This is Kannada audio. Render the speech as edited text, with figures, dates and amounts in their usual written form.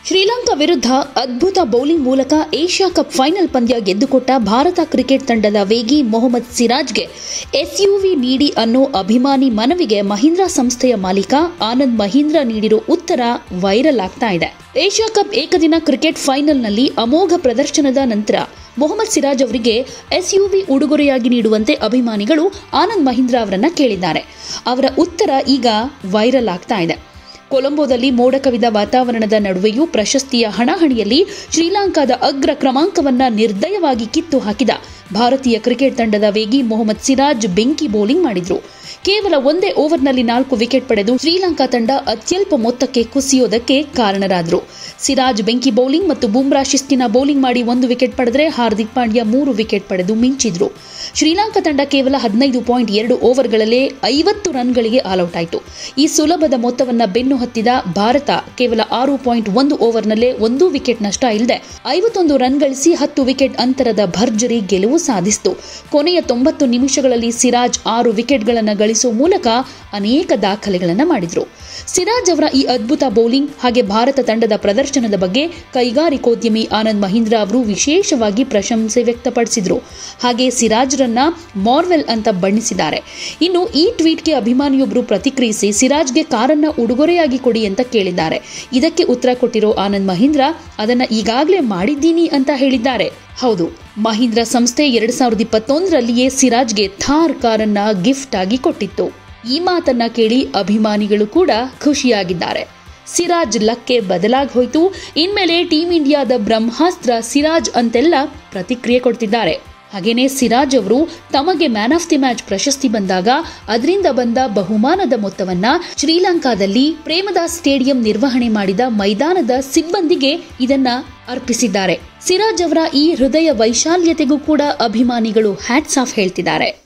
ಶ್ರೀಲಂಕಾ ವಿರುದ್ಧ ಅದ್ಭುತ ಬೌಲಿಂಗ್ ಮೂಲಕ ಏಷ್ಯಾ ಕಪ್ ಫೈನಲ್ ಪಂದ್ಯ ಗೆದ್ದುಕೊಟ್ಟ ಭಾರತ ಕ್ರಿಕೆಟ್ ತಂಡದ ವೇಗಿ ಮೊಹಮ್ಮದ್ ಸಿರಾಜ್ಗೆ ಎಸ್ಯುವಿ ನೀಡಿ ಅನ್ನೋ ಅಭಿಮಾನಿ ಮನವಿಗೆ ಮಹೀಂದ್ರಾ ಸಂಸ್ಥೆಯ ಮಾಲೀಕ ಆನಂದ್ ಮಹೀಂದ್ರ ನೀಡಿರೋ ಉತ್ತರ ವೈರಲ್ ಆಗ್ತಾ ಇದೆ. ಏಷ್ಯಾ ಕಪ್ ಏಕದಿನ ಕ್ರಿಕೆಟ್ ಫೈನಲ್ನಲ್ಲಿ ಅಮೋಘ ಪ್ರದರ್ಶನದ ನಂತರ ಮೊಹಮ್ಮದ್ ಸಿರಾಜ್ ಅವರಿಗೆ ಎಸ್ಯುವಿ ಉಡುಗೊರೆಯಾಗಿ ನೀಡುವಂತೆ ಅಭಿಮಾನಿಗಳು ಆನಂದ್ ಮಹೀಂದ್ರ ಅವರನ್ನ ಕೇಳಿದ್ದಾರೆ. ಅವರ ಉತ್ತರ ಈಗ ವೈರಲ್ ಆಗ್ತಾ ಇದೆ. ಕೊಲಂಬೋದಲ್ಲಿ ಮೋಡ ಕವಿದ ವಾತಾವರಣದ ನಡುವೆಯೂ ಪ್ರಶಸ್ತಿಯ ಹಣಾಹಣಿಯಲ್ಲಿ ಶ್ರೀಲಂಕಾದ ಅಗ್ರ ಕ್ರಮಾಂಕವನ್ನ ನಿರ್ದಯವಾಗಿ ಕಿತ್ತು ಹಾಕಿದ ಭಾರತೀಯ ಕ್ರಿಕೆಟ್ ತಂಡದ ವೇಗಿ ಮೊಹಮ್ಮದ್ ಸಿರಾಜ್ ಬೆಂಕಿ ಬೌಲಿಂಗ್ ಮಾಡಿದ್ರು. ಕೇವಲ ಒಂದೇ ಓವರ್ನಲ್ಲಿ 4 ವಿಕೆಟ್ ಪಡೆದು ಶ್ರೀಲಂಕಾ ತಂಡ ಅತ್ಯಲ್ಪ ಮೊತ್ತಕ್ಕೆ ಕುಸಿಯೋದಕ್ಕೆ ಕಾರಣರಾದರು. ಸಿರಾಜ್ ಬೆಂಕಿ ಬೌಲಿಂಗ್ ಮತ್ತು ಬುಮ್ರಾ ಶಿಸ್ತಿನ ಬೌಲಿಂಗ್ ಮಾಡಿ 1 ವಿಕೆಟ್ ಪಡೆದರೆ ಹಾರ್ದಿಕ್ ಪಾಂಡ್ಯ 3 ವಿಕೆಟ್ ಪಡೆದು ಮಿಂಚಿದ್ರು. ಶ್ರೀಲಂಕಾ ತಂಡ ಕೇವಲ 15.2 ಓವರ್ಗಳಲ್ಲೇ 50 ರನ್ಗಳಿಗೆ ಆಲ್ಔಟ್ ಆಯಿತು. ಈ ಸುಲಭದ ಮೊತ್ತವನ್ನ ಬೆನ್ನು ಹತ್ತಿದ ಭಾರತ ಕೇವಲ 6.1 ಓವರ್ನಲ್ಲೇ 1 ವಿಕೆಟ್ ನಷ್ಟ ಇಲ್ಲದೆ 51 ರನ್ ಗಳಿಸಿ 10 ವಿಕೆಟ್ ಅಂತರದ ಭರ್ಜರಿ ಗೆಲುವು ಸಾಧಿಸಿತು. ಕೊನೆಯ 90 ನಿಮಿಷಗಳಲ್ಲಿ ಸಿರಾಜ್ 6 ವಿಕೆಟ್ಗಳನ್ನು ಗಳಿಸುವ ಮೂಲಕ ಅನೇಕ ದಾಖಲೆಗಳನ್ನು ಮಾಡಿದ್ರು. ಸಿರಾಜ್ ಅವರ ಈ ಅದ್ಭುತ ಬೌಲಿಂಗ್ ಹಾಗೆ ಭಾರತ ತಂಡದ ಪ್ರದರ್ಶನದ ಬಗ್ಗೆ ಕೈಗಾರಿಕೋದ್ಯಮಿ ಆನಂದ್ ಮಹೀಂದ್ರ ಅವರು ವಿಶೇಷವಾಗಿ ಪ್ರಶಂಸೆ ವ್ಯಕ್ತಪಡಿಸಿದ್ರು. ಹಾಗೆ ಸಿರಾಜ್ರನ್ನ ಮಾರ್ವೆಲ್ ಅಂತ ಬಣ್ಣಿಸಿದ್ದಾರೆ. ಇನ್ನು ಈ ಟ್ವೀಟ್ಗೆ ಅಭಿಮಾನಿಯೊಬ್ಬರು ಪ್ರತಿಕ್ರಿಯಿಸಿ ಸಿರಾಜ್ಗೆ ಕಾರನ್ನ ಉಡುಗೊರೆಯಾಗಿ ಕೊಡಿ ಅಂತ ಕೇಳಿದ್ದಾರೆ. ಇದಕ್ಕೆ ಉತ್ತರ ಕೊಟ್ಟಿರೋ ಆನಂದ್ ಮಹೀಂದ್ರ ಅದನ್ನ ಈಗಾಗಲೇ ಮಾಡಿದ್ದೀನಿ ಅಂತ ಹೇಳಿದ್ದಾರೆ. ಹೌದು, ಮಹೀಂದ್ರ ಸಂಸ್ಥೆ 2021ರಲ್ಲಿಯೇ ಸಿರಾಜ್ಗೆ ಥಾರ್ ಕಾರನ್ನ ಗಿಫ್ಟ್ ಆಗಿ ಕೊಟ್ಟಿತ್ತು. ಈ ಮಾತನ್ನ ಕೇಳಿ ಅಭಿಮಾನಿಗಳು ಕೂಡ ಖುಷಿಯಾಗಿದ್ದಾರೆ. ಸಿರಾಜ್ ಲಕ್ಕೆ ಬದಲಾಗಿ ಹೋಯ್ತು, ಇನ್ಮೇಲೆ ಟೀಂ ಇಂಡಿಯಾದ ಬ್ರಹ್ಮಾಸ್ತ್ರ ಸಿರಾಜ್ ಅಂತೆಲ್ಲ ಪ್ರತಿಕ್ರಿಯೆ ಕೊಡ್ತಿದ್ದಾರೆ. ಹಾಗೇನೆ ಸಿರಾಜ್ ಅವರು ತಮಗೆ ಮ್ಯಾನ್ ಆಫ್ ದಿ ಮ್ಯಾಚ್ ಪ್ರಶಸ್ತಿ ಬಂದಾಗ ಅದರಿಂದ ಬಂದ ಬಹುಮಾನದ ಮೊತ್ತವನ್ನ ಶ್ರೀಲಂಕಾದಲ್ಲಿ ಪ್ರೇಮದಾಸ್ ಸ್ಟೇಡಿಯಂ ನಿರ್ವಹಣೆ ಮಾಡಿದ ಮೈದಾನದ ಸಿಬ್ಬಂದಿಗೆ ಇದನ್ನ ಅರ್ಪಿಸಿದ್ದಾರೆ. ಸಿರಾಜ್ ಅವರ ಈ ಹೃದಯ ವೈಶಾಲ್ಯತೆಗೂ ಕೂಡ ಅಭಿಮಾನಿಗಳು ಹ್ಯಾಟ್ಸ್ ಆಫ್ ಹೇಳ್ತಿದ್ದಾರೆ.